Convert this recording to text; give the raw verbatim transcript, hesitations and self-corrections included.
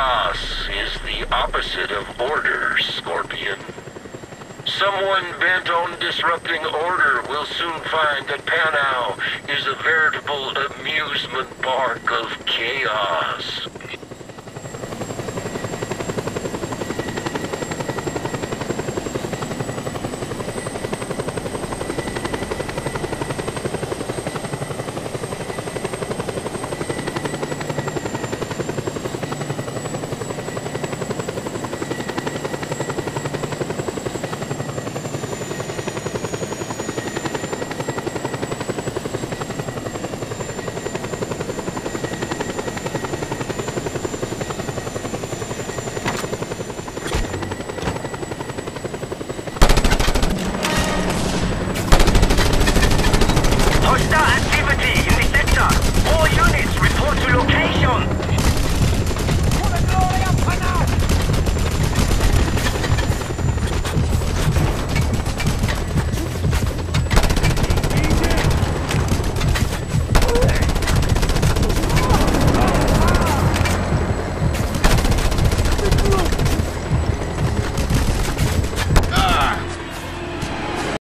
Chaos is the opposite of order, Scorpion. Someone bent on disrupting order will soon find that Panau is a veritable amusement park of chaos.